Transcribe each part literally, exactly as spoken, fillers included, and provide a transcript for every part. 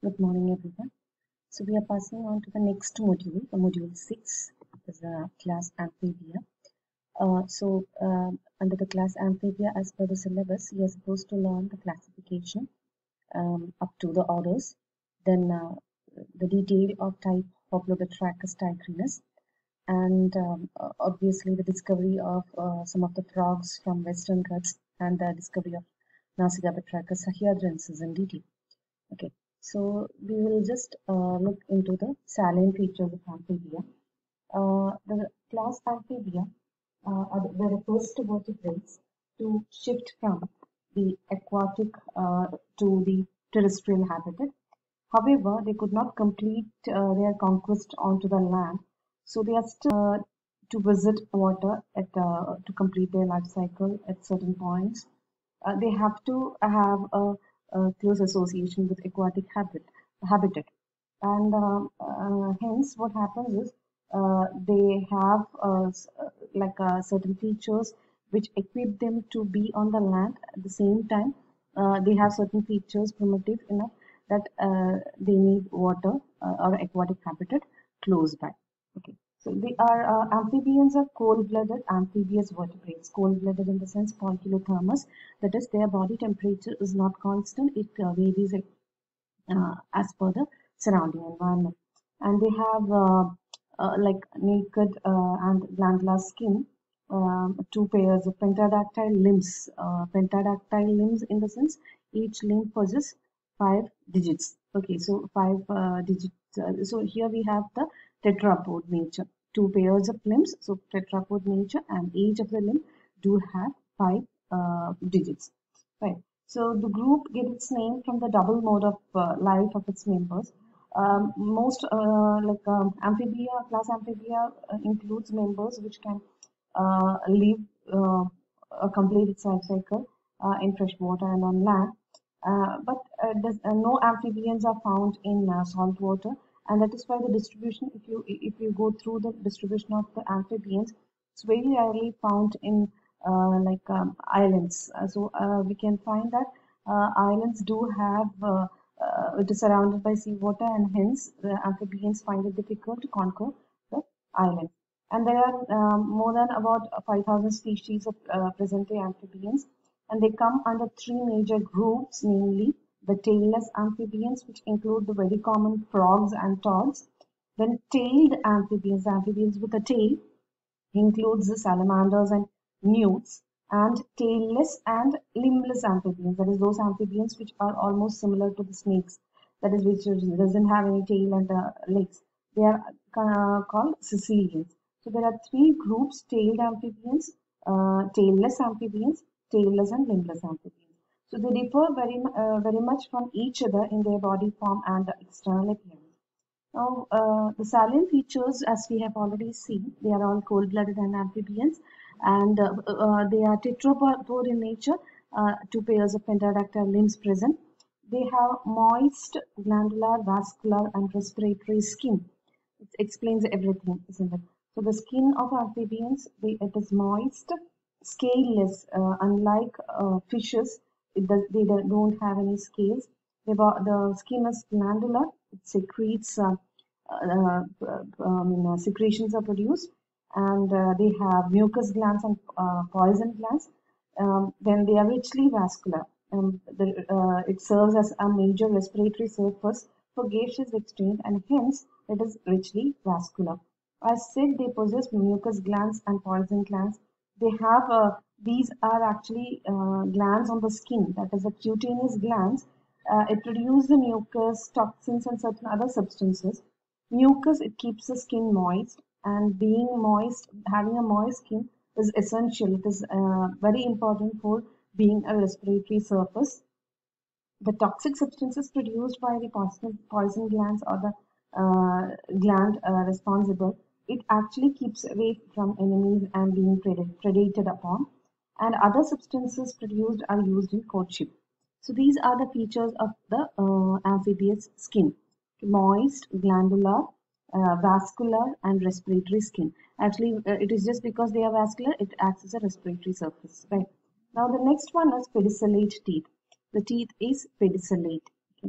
Good morning, everyone. So we are passing on to the next module, the module six, is the class Amphibia. Uh, so uh, under the class Amphibia, as per the syllabus, you are supposed to learn the classification um, up to the orders, then uh, the detail of type Hoplobatrachus tigrinus, and um, uh, obviously the discovery of uh, some of the frogs from Western Ghats and the discovery of Nasigabatrachus sahyadrensis in detail. Okay, so we will just uh, look into the salient features of Amphibia. Uh, the class Amphibia uh, are the, were the first vertebrates to shift from the aquatic uh, to the terrestrial habitat. However, they could not complete uh, their conquest onto the land, so they are still uh, to visit water at uh, to complete their life cycle at certain points. Uh, they have to have a, a close association with aquatic habit, habitat. And um, uh, hence what happens is uh, they have uh, like uh, certain features which equip them to be on the land. At the same time, uh, they have certain features primitive enough that uh, they need water uh, or aquatic habitat close by. Okay. So they are uh, amphibians are cold-blooded amphibious vertebrates. Cold-blooded in the sense poikilothermous, that is, their body temperature is not constant; it uh, varies uh, as per the surrounding environment. And they have uh, uh, like naked uh, and glandular skin, um, two pairs of pentadactyl limbs. Uh, pentadactyl limbs in the sense each limb possesses five digits. Okay, so five uh, digits. Uh, so here we have the tetrapod nature. Two pairs of limbs, so tetrapod nature, and each of the limb do have five uh, digits. Right. So the group gets its name from the double mode of uh, life of its members. Um, most uh, like um, amphibia, class amphibia uh, includes members which can uh, live uh, a complete life cycle uh, in fresh water and on land. Uh, but uh, does, uh, no amphibians are found in uh, salt water, and that is why the distribution, if you if you go through the distribution of the amphibians, it's very rarely found in uh, like um, islands. Uh, so uh, we can find that uh, islands do have uh, uh, it is surrounded by seawater, and hence the amphibians find it difficult to conquer the island. And there are um, more than about five thousand species of uh, present-day amphibians, and they come under three major groups, namely the tailless amphibians, which include the very common frogs and toads. Then tailed amphibians, amphibians with a tail, includes the salamanders and newts, and tailless and limbless amphibians, that is those amphibians which are almost similar to the snakes, that is which doesn't have any tail and uh, legs. They are uh, called caecilians. So there are three groups: tailed amphibians, uh, tailless amphibians, tailless and limbless amphibians. So they differ very, uh, very much from each other in their body form and external appearance. Now, uh, the salient features, as we have already seen, they are all cold-blooded and amphibians, and uh, uh, they are tetrapod in nature, uh, two pairs of pentadactyl limbs present. They have moist glandular, vascular, and respiratory skin. It explains everything, isn't it? So the skin of amphibians, they, it is moist, scaleless, uh, unlike uh, fishes, it does, they don't have any scales. They, the skin is glandular, it secretes uh, uh, um, uh, secretions are produced, and uh, they have mucus glands and uh, poison glands. Um, then they are richly vascular. Um, the, uh, it serves as a major respiratory surface for gaseous exchange, and hence it is richly vascular. As said, they possess mucus glands and poison glands. They have uh, these are actually uh, glands on the skin, that is the cutaneous glands. Uh, it produces the mucus, toxins, and certain other substances. Mucus, it keeps the skin moist, and being moist, having a moist skin is essential. It is uh, very important for being a respiratory surface. The toxic substances produced by the poison, poison glands or the uh, gland uh, responsible, it actually keeps away from enemies and being pred predated upon. And other substances produced are used in courtship. So these are the features of the uh, amphibious skin: moist, glandular, uh, vascular, and respiratory skin. Actually, uh, it is just because they are vascular, it acts as a respiratory surface, right? Now the next one is pedicellate teeth. The teeth is pedicellate. Okay.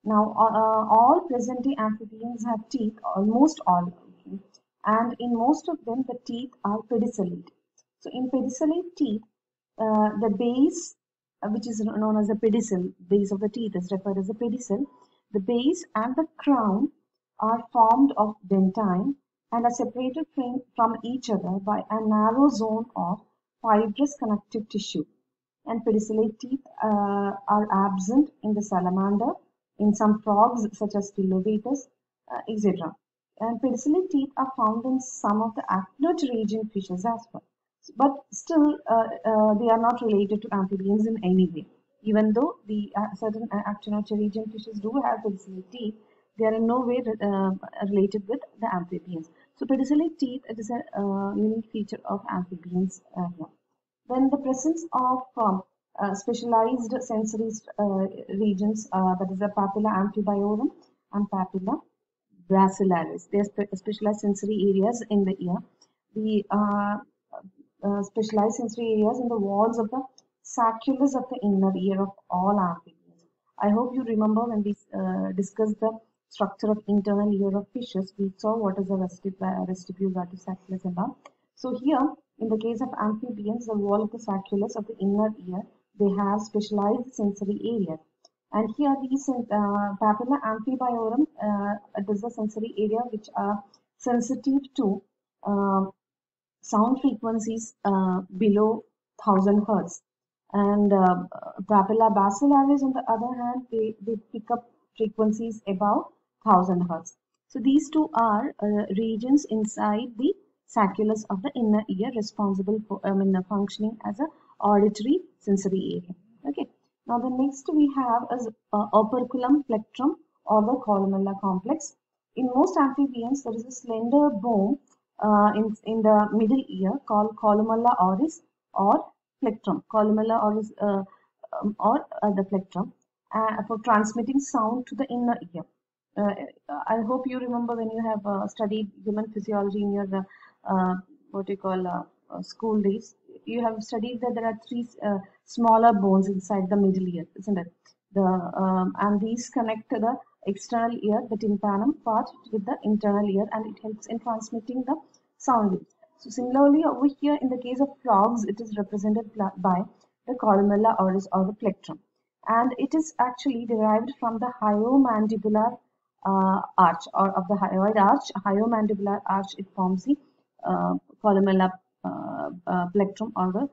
Now, uh, all present-day amphibians have teeth, almost all, okay? And in most of them, the teeth are pedicellate. So, in pedicellate teeth, uh, the base, uh, which is known as the pedicel, base of the teeth is referred as the pedicel. The base and the crown are formed of dentine and are separated from, from each other by a narrow zone of fibrous connective tissue. And pedicellate teeth uh, are absent in the salamander, in some frogs such as Pilobatus, uh, et cetera. And pedicellate teeth are found in some of the actinopterygian fishes as well. But still, uh, uh, they are not related to amphibians in any way. Even though the uh, certain actinopterygian fishes do have pedicellate teeth, they are in no way uh, related with the amphibians. So pedicellate teeth, it is a uh, unique feature of amphibians uh, here. Then the presence of um, uh, specialized sensory uh, regions, uh, that is the papilla amphibiorum and papilla basilaris. They are spe specialized sensory areas in the ear. The uh, uh, specialized sensory areas in the walls of the sacculus of the inner ear of all amphibians. I hope you remember when we uh, discussed the structure of internal ear of fishes, we saw what is the vestibule, sacculus and all. So here, in the case of amphibians, the wall of the sacculus of the inner ear, they have specialized sensory areas. And here, these uh, papilla amphibiorum uh, is a sensory area which are sensitive to uh, sound frequencies uh, below one thousand hertz. And uh, papilla basilaris, on the other hand, they, they pick up frequencies above one thousand hertz. So these two are uh, regions inside the sacculus of the inner ear responsible for I mean, uh, functioning as a auditory sensory area. Okay. Now the next we have is uh, operculum plectrum or the columella complex. In most amphibians, there is a slender bone uh, in, in the middle ear called columella oris or plectrum. Columella oris uh, um, or uh, the plectrum uh, for transmitting sound to the inner ear. Uh, I hope you remember when you have uh, studied human physiology in your uh, what you call uh, uh, school days. You have studied that there are three uh, smaller bones inside the middle ear, isn't it? The um, and these connect to the external ear, the tympanum part, with the internal ear, and it helps in transmitting the sound waves. So similarly, over here in the case of frogs, it is represented by the columella oris or the plectrum, and it is actually derived from the hyomandibular uh, arch or of the hyoid arch, hyomandibular arch. It forms the uh, columella uh, uh, plectrum or the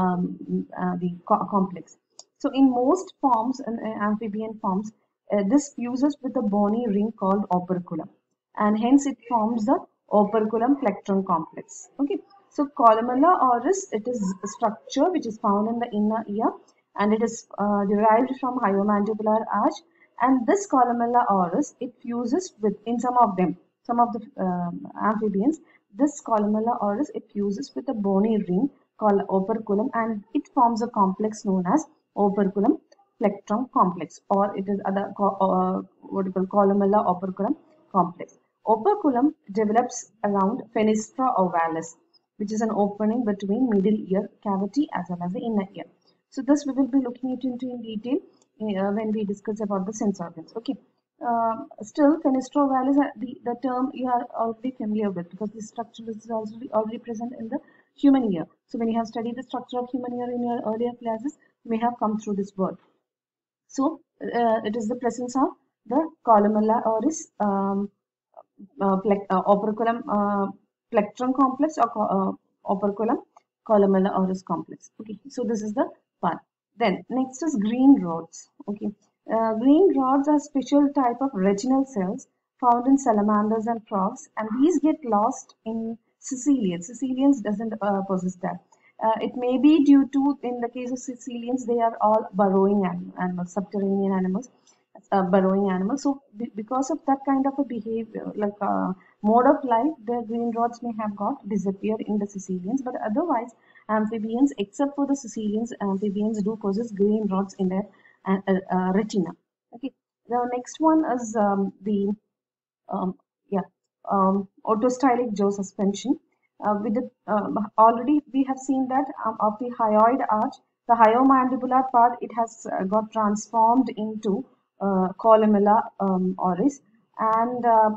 um, uh, the co complex. So in most forms, in uh, amphibian forms, uh, this fuses with the bony ring called operculum, and hence it forms the operculum plectrum complex. Okay. So columella oris, it is a structure which is found in the inner ear, and it is uh, derived from hyomandibular arch. And this columella oris, it fuses with, in some of them, some of the um, amphibians, this columella oris, it fuses with a bony ring called operculum, and it forms a complex known as operculum plectrum complex, or it is other uh, what you call columella operculum complex. Operculum develops around fenestra ovalis, which is an opening between middle ear cavity as well as the inner ear. So this we will be looking into in detail uh, when we discuss about the sense organs. Okay. Uh, still, fenestra ovalis, uh, the, the term you are already familiar with, because this structure is also already present in the human ear. So when you have studied the structure of human ear in your earlier classes, you may have come through this word. So uh, it is the presence of the columella oris, um, uh, uh, operculum uh, plectrum complex, or uh, operculum columella oris complex. Okay, so this is the part. Then next is green rods. Okay, uh, green rods are special type of retinal cells found in salamanders and frogs, and these get lost in caecilians. Caecilians doesn't uh, possess that. Uh, it may be due to, in the case of caecilians, they are all burrowing animals, subterranean animals, uh, burrowing animals. So because of that kind of a behavior, like uh, mode of life, the green rods may have got disappeared in the caecilians, but otherwise amphibians, except for the caecilians, amphibians do possess green rods in their uh, uh, retina. Okay, the next one is um, the um, yeah um, autostylic jaw suspension. Uh, with the, uh, already we have seen that um, of the hyoid arch, the hyomandibular part, it has uh, got transformed into uh, columella um, oris, and uh,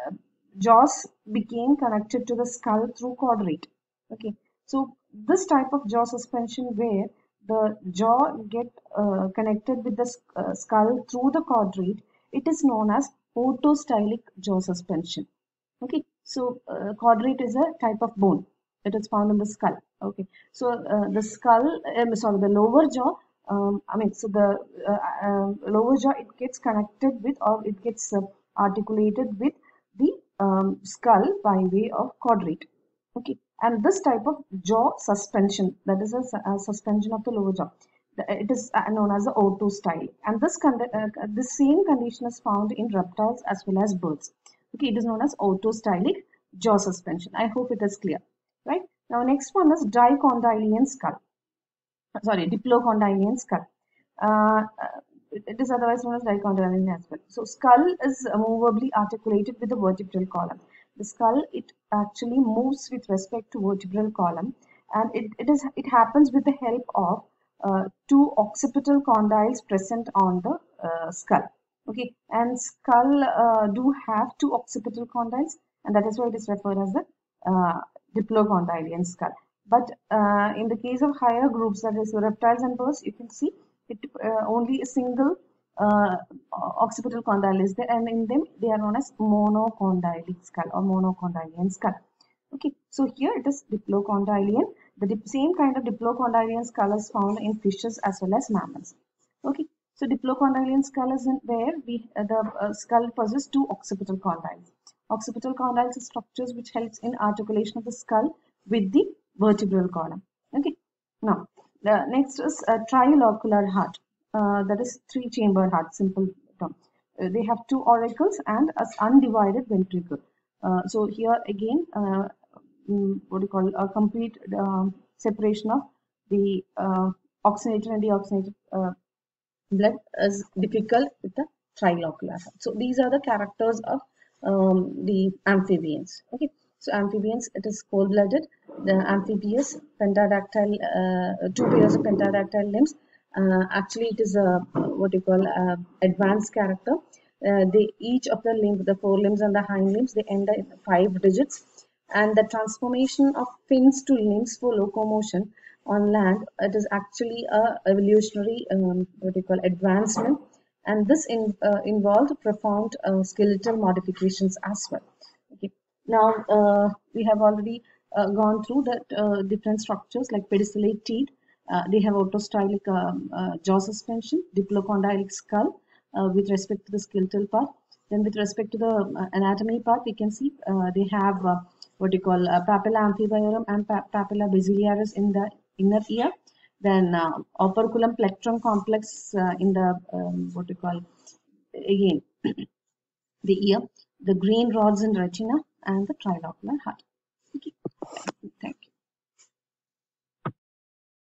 jaws became connected to the skull through quadrate. Okay, so this type of jaw suspension where the jaw get uh, connected with the uh, skull through the quadrate, it is known as orthostylic jaw suspension. Okay, so uh, quadrate is a type of bone. It is found in the skull. Okay, so uh, the skull, um, sorry, the lower jaw. Um, I mean, so the uh, uh, lower jaw, it gets connected with, or it gets uh, articulated with the um, skull by way of quadrate. Okay, and this type of jaw suspension, that is a, a suspension of the lower jaw, it is uh, known as the orthostyle, and this uh, the same condition is found in reptiles as well as birds. Okay, it is known as orthostylic jaw suspension. I hope it is clear, right? Now next one is dicondylian skull, sorry, diplocondylian skull. uh, uh, it is otherwise known as dicondylian as well. So skull is movably articulated with the vertebral column. The skull, it actually moves with respect to vertebral column, and it, it is it happens with the help of uh, two occipital condyles present on the uh, skull. Okay, and skull uh, do have two occipital condyles, and that is why it is referred as the uh, diplocondylian skull. But uh, in the case of higher groups, that is reptiles and birds, you can see it uh, only a single uh, occipital condyle is there, and in them they are known as monocondylic skull or monocondylian skull. Okay, so here it is diplocondylian. The dip same kind of diplocondylian skull is found in fishes as well as mammals. Okay, so diplocondylian skull is in where we uh, the uh, skull possesses two occipital condyles. Occipital condyles are structures which helps in articulation of the skull with the vertebral column. Okay, now the next is a trilocular heart. Uh, that is three-chambered heart. Simple term. Uh, they have two auricles and an undivided ventricle. Uh, so here again, uh, mm, what do you call a complete uh, separation of the uh, oxygenated and deoxygenated uh, blood is difficult with the trilocular heart. So these are the characters of um, the amphibians. Okay, so amphibians, it is cold-blooded, the amphibious, pentadactyl, uh, two pairs of pentadactyl limbs. Uh, actually, it is a what you call a advanced character. Uh, they each of the limb, the forelimbs and the hind limbs, they end in five digits, and the transformation of fins to limbs for locomotion on land, it is actually a evolutionary um, what you call advancement, and this in, uh, involved profound uh, skeletal modifications as well. Okay, now uh, we have already uh, gone through that uh, different structures like pedicellate teeth. Uh, they have orthostylic um, uh, jaw suspension, diplocondylic skull uh, with respect to the skeletal part. Then with respect to the uh, anatomy part, we can see uh, they have uh, what you call uh, papilla amphibiorum and pa papilla basilaris in the inner ear. Then uh, operculum plectrum complex uh, in the um, what you call again the ear, the green rods in retina, and the trilocular heart. Okay, thank you.